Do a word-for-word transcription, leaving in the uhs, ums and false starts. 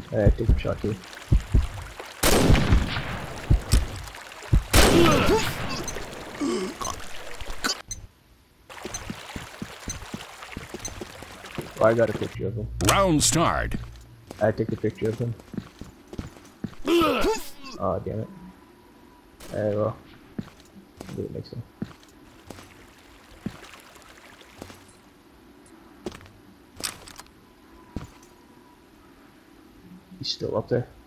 Alright, take a shot too. Oh, I got a picture of him. Round start. I take a picture of him. Oh, damn it. Alright, well. I'll do it next time. He's still up there.